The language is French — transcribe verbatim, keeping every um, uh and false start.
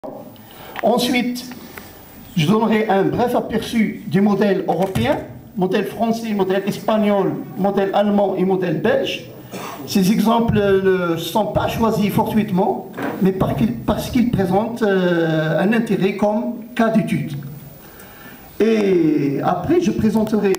Ensuite, je donnerai un bref aperçu du modèle européen, modèle français, modèle espagnol, modèle allemand et modèle belge. Ces exemples ne sont pas choisis fortuitement, mais parce qu'ils présentent un intérêt comme cas d'étude. Et après, je présenterai